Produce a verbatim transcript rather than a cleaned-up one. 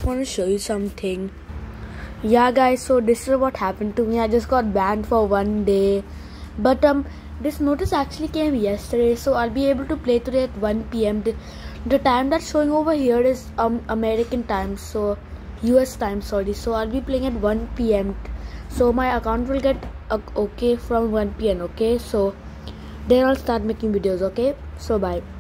want to show you something. Yeah guys, so this is what happened to me. I just got banned for one day, but um this notice actually came yesterday, so I'll be able to play today at one P M The, the time that's showing over here is um American time, so U S time, sorry. So I'll be playing at one P M So my account will get uh, okay from one P M Okay, so then I'll start making videos. Okay, so bye.